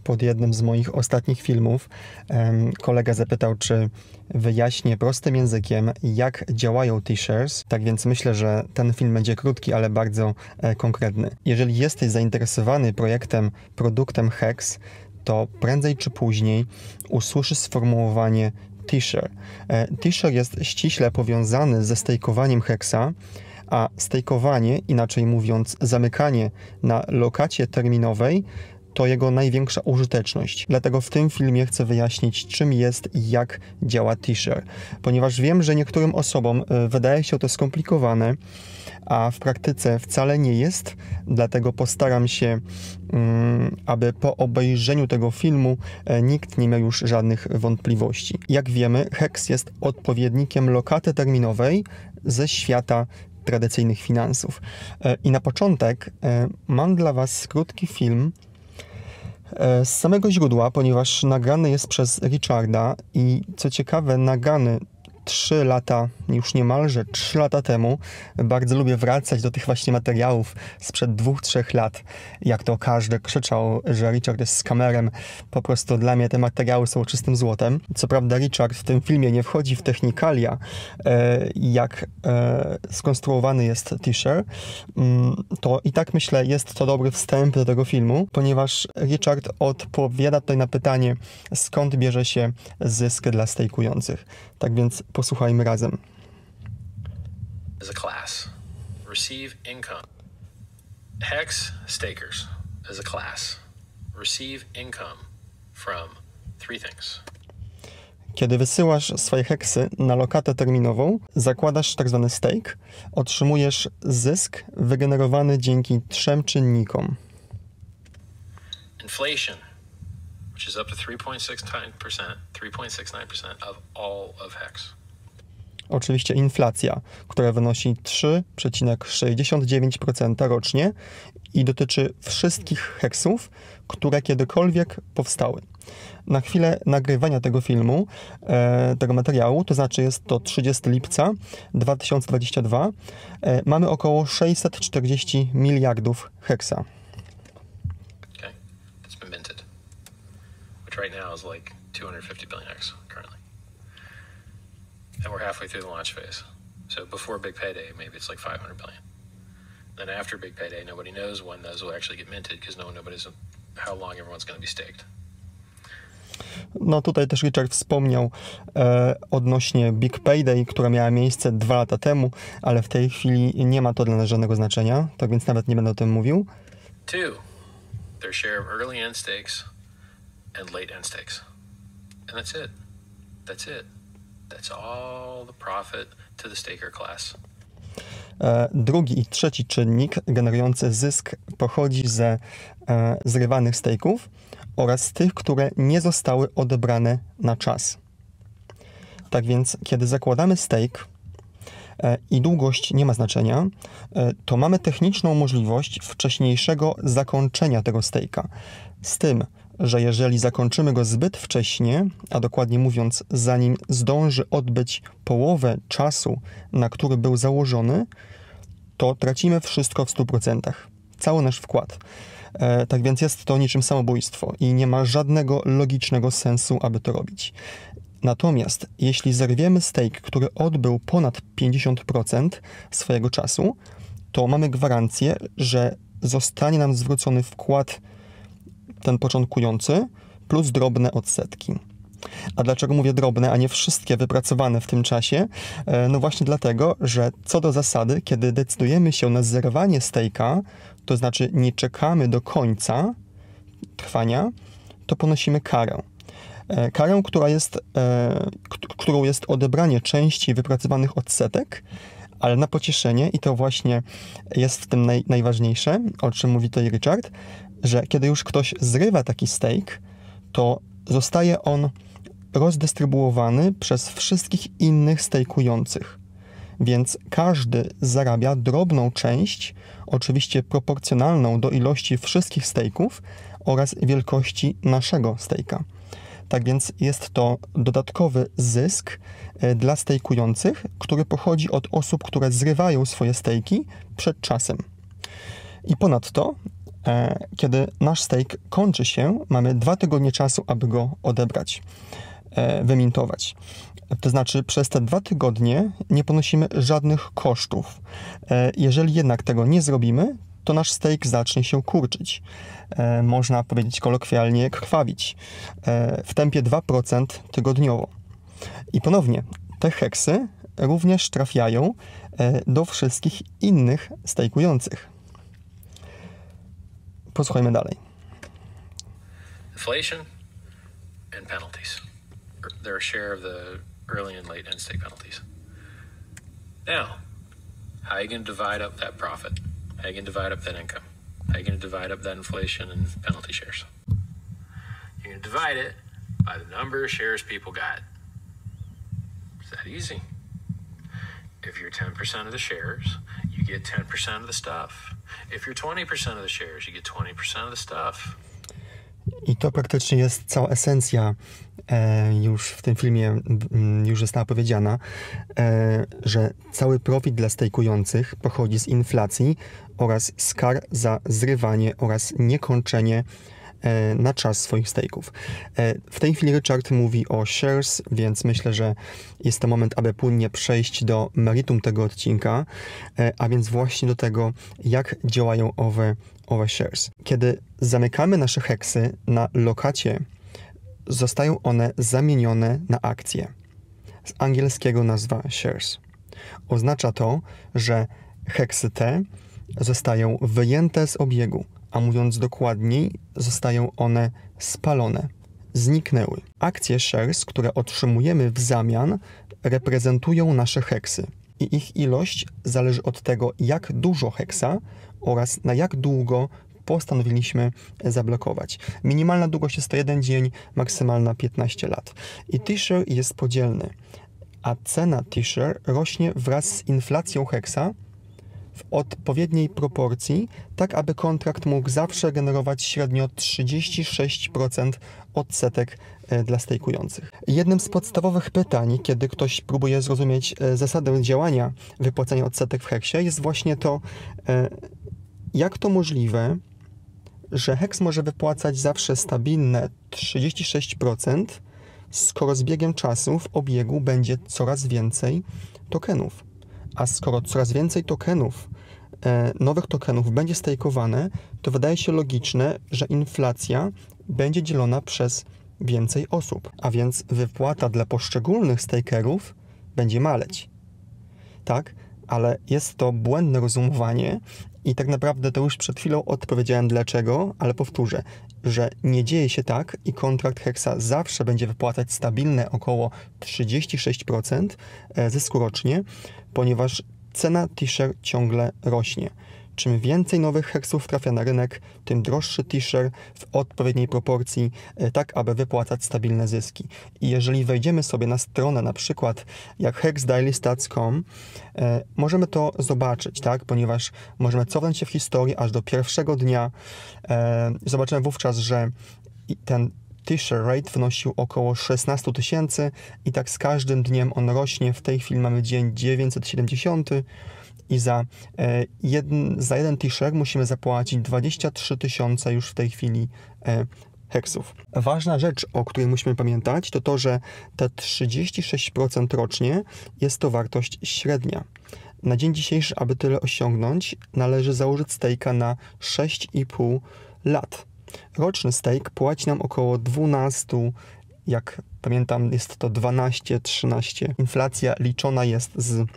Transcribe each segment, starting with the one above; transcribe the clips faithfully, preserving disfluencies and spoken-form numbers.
pod jednym z moich ostatnich filmów kolega zapytał, czy wyjaśnię prostym językiem, jak działają T-shares. Tak więc myślę, że ten film będzie krótki, ale bardzo e, konkretny. Jeżeli jesteś zainteresowany projektem, produktem Hex, to prędzej czy później usłyszysz sformułowanie T-share. E, T-share jest ściśle powiązany ze stejkowaniem Hexa, a stejkowanie, inaczej mówiąc zamykanie na lokacie terminowej, to jego największa użyteczność. Dlatego w tym filmie chcę wyjaśnić, czym jest i jak działa T-share. Ponieważ wiem, że niektórym osobom wydaje się to skomplikowane, a w praktyce wcale nie jest, dlatego postaram się, aby po obejrzeniu tego filmu nikt nie miał już żadnych wątpliwości. Jak wiemy, Hex jest odpowiednikiem lokaty terminowej ze świata tradycyjnych finansów. I na początek mam dla Was krótki film z samego źródła, ponieważ nagrany jest przez Richarda i co ciekawe, nagrany trzy lata, już niemalże trzy lata temu. Bardzo lubię wracać do tych właśnie materiałów sprzed dwóch, trzech lat. Jak to każdy krzyczał, że Richard jest skamerem. Po prostu dla mnie te materiały są czystym złotem. Co prawda Richard w tym filmie nie wchodzi w technikalia, jak skonstruowany jest T-share. To i tak myślę, jest to dobry wstęp do tego filmu, ponieważ Richard odpowiada tutaj na pytanie, skąd bierze się zysk dla stejkujących. Tak więc posłuchajmy razem. As a class, receive income. Hex stakers as a class receive income from three things. Kiedy wysyłasz swoje heksy na lokatę terminową, zakładasz tak zwany stake, otrzymujesz zysk wygenerowany dzięki trzem czynnikom. Inflation, which is up to three point six nine percent, three point six nine percent of all of Hex. Oczywiście inflacja, która wynosi trzy przecinek sześćdziesiąt dziewięć procent rocznie i dotyczy wszystkich heksów, które kiedykolwiek powstały. Na chwilę nagrywania tego filmu, e, tego materiału, to znaczy jest to trzydziestego lipca dwa tysiące dwudziestego drugiego, e, mamy około sześćset czterdzieści miliardów heksa. Okay, that's been minted, which right now is like two hundred fifty billion Hex currently. And we're halfway through the launch phase. So before big payday, maybe it's like five hundred billion. Then after big payday, nobody knows when those will actually get minted because no one nobody's how long everyone's going to be staked. No tutaj też Richard wspomniał e, odnośnie Big Payday, która miała miejsce dwa lata temu, ale w tej chwili nie ma to dla nas żadnego znaczenia, tak więc nawet nie będę o tym mówił. Two, their share of early end stakes and late end stakes. And that's it. That's it. That's all the profit to the staker class. E, drugi i trzeci czynnik generujący zysk pochodzi ze e, zrywanych stake'ów oraz tych, które nie zostały odebrane na czas. Tak więc, kiedy zakładamy stake e, i długość nie ma znaczenia, e, to mamy techniczną możliwość wcześniejszego zakończenia tego stake'a. Z tym, że jeżeli zakończymy go zbyt wcześnie, a dokładnie mówiąc, zanim zdąży odbyć połowę czasu, na który był założony, to tracimy wszystko w stu procentach. Cały nasz wkład. E, tak więc jest to niczym samobójstwo i nie ma żadnego logicznego sensu, aby to robić. Natomiast jeśli zerwiemy stake, który odbył ponad pięćdziesiąt procent swojego czasu, to mamy gwarancję, że zostanie nam zwrócony wkład ten początkujący plus drobne odsetki. A dlaczego mówię drobne, a nie wszystkie wypracowane w tym czasie? No właśnie dlatego, że co do zasady, kiedy decydujemy się na zerwanie stake'a, to znaczy nie czekamy do końca trwania, to ponosimy karę. Karę, która jest, którą jest odebranie części wypracowanych odsetek, ale na pocieszenie, i to właśnie jest w tym naj, najważniejsze, o czym mówi tutaj Richard, że kiedy już ktoś zrywa taki stake, to zostaje on rozdystrybuowany przez wszystkich innych stejkujących. Więc każdy zarabia drobną część, oczywiście proporcjonalną do ilości wszystkich stejków oraz wielkości naszego stejka. Tak więc jest to dodatkowy zysk dla stejkujących, który pochodzi od osób, które zrywają swoje stejki przed czasem. I ponadto Kiedy nasz stake kończy się, mamy dwa tygodnie czasu, aby go odebrać, wymintować. To znaczy przez te dwa tygodnie nie ponosimy żadnych kosztów. Jeżeli jednak tego nie zrobimy, to nasz stake zacznie się kurczyć. Można powiedzieć kolokwialnie krwawić w tempie dwa procent tygodniowo. I ponownie, te heksy również trafiają do wszystkich innych stejkujących. Posłuchajmy dalej. Inflation and penalties. Their share of the early and late end stake penalties. Now, how are you going to divide up that profit? How are you going to divide up that income? How are you going to divide up that inflation and penalty shares? You're going to divide it by the number of shares people got. It's that easy. If you're ten percent of the shares, you get ten percent of the stuff. If you're twenty percent of the shares, you get twenty percent of the stuff. I to praktycznie jest cała esencja, e, już w tym filmie m, już została powiedziana, e, że cały profit dla stejkujących pochodzi z inflacji oraz z kar za zrywanie oraz niekończenie e, na czas swoich stejków. E, w tej chwili Richard mówi o shares, więc myślę, że jest to moment, aby płynnie przejść do meritum tego odcinka, e, a więc właśnie do tego, jak działają owe owe shares. Kiedy zamykamy nasze heksy na lokacie, zostają one zamienione na akcje. Z angielskiego nazwa shares. Oznacza to, że heksy te zostają wyjęte z obiegu, a mówiąc dokładniej, zostają one spalone, zniknęły. Akcje shares, które otrzymujemy w zamian, reprezentują nasze heksy i ich ilość zależy od tego, jak dużo heksa oraz na jak długo postanowiliśmy zablokować. Minimalna długość jest to jeden dzień, maksymalna piętnaście lat. I T-share jest podzielny, a cena T-share rośnie wraz z inflacją heksa w odpowiedniej proporcji, tak aby kontrakt mógł zawsze generować średnio trzydzieści sześć procent odsetek dla stejkujących. Jednym z podstawowych pytań, kiedy ktoś próbuje zrozumieć zasadę działania wypłacania odsetek w heksie, jest właśnie to, jak to możliwe, że heks może wypłacać zawsze stabilne trzydzieści sześć procent, skoro z biegiem czasu w obiegu będzie coraz więcej tokenów. A skoro coraz więcej tokenów, e, nowych tokenów będzie stejkowane, to wydaje się logiczne, że inflacja będzie dzielona przez więcej osób, a więc wypłata dla poszczególnych stakerów będzie maleć. Tak? Ale jest to błędne rozumowanie i tak naprawdę to już przed chwilą odpowiedziałem dlaczego, ale powtórzę, że nie dzieje się tak i kontrakt heksa zawsze będzie wypłacać stabilne około trzydzieści sześć procent zysku rocznie, ponieważ cena T-share ciągle rośnie. Czym więcej nowych heksów trafia na rynek, tym droższy T-share w odpowiedniej proporcji, tak aby wypłacać stabilne zyski. I jeżeli wejdziemy sobie na stronę, na przykład jak hex daily stats kropka com, e, możemy to zobaczyć, tak? Ponieważ możemy cofnąć się w historii aż do pierwszego dnia. E, zobaczymy wówczas, że ten T-share rate wynosił około szesnaście tysięcy i tak z każdym dniem on rośnie. W tej chwili mamy dzień dziewięćset siedemdziesiąty. I za, e, jeden, za jeden T-share musimy zapłacić dwadzieścia trzy tysiące już w tej chwili e, heksów. Ważna rzecz, o której musimy pamiętać, to to, że te trzydzieści sześć procent rocznie jest to wartość średnia. Na dzień dzisiejszy, aby tyle osiągnąć, należy założyć stake'a na sześć i pół lat. Roczny stake płaci nam około dwanaście, jak pamiętam jest to dwanaście trzynaście. Inflacja liczona jest z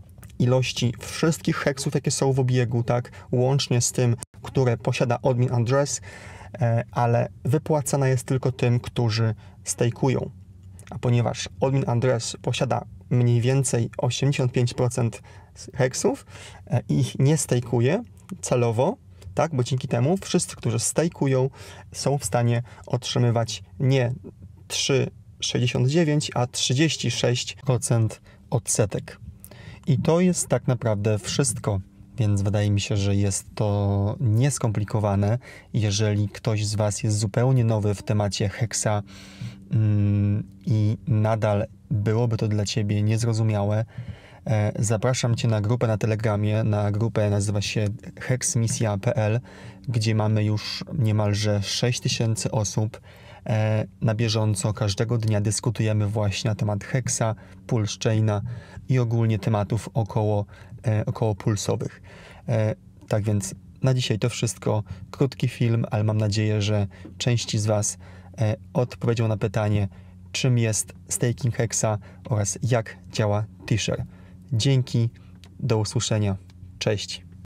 ilości wszystkich heksów, jakie są w obiegu, tak, łącznie z tym, które posiada admin address, e, ale wypłacana jest tylko tym, którzy stejkują. A ponieważ admin address posiada mniej więcej osiemdziesiąt pięć procent heksów e, i ich nie stejkuje celowo, tak, bo dzięki temu wszyscy, którzy stejkują, są w stanie otrzymywać nie trzy sześćdziesiąt dziewięć, a trzydzieści sześć procent odsetek. I to jest tak naprawdę wszystko, więc wydaje mi się, że jest to nieskomplikowane. Jeżeli ktoś z Was jest zupełnie nowy w temacie heksa mm, i nadal byłoby to dla Ciebie niezrozumiałe, E, zapraszam Cię na grupę na Telegramie, na grupę nazywa się heksmisja kropka p l, gdzie mamy już niemalże sześć tysięcy osób. E, na bieżąco każdego dnia dyskutujemy właśnie na temat heksa, pulse chaina i ogólnie tematów około, e, około pulsowych. E, tak więc na dzisiaj to wszystko. Krótki film, ale mam nadzieję, że części z Was e, odpowiedział na pytanie, czym jest staking hexa oraz jak działa Tisher. Dzięki, do usłyszenia. Cześć.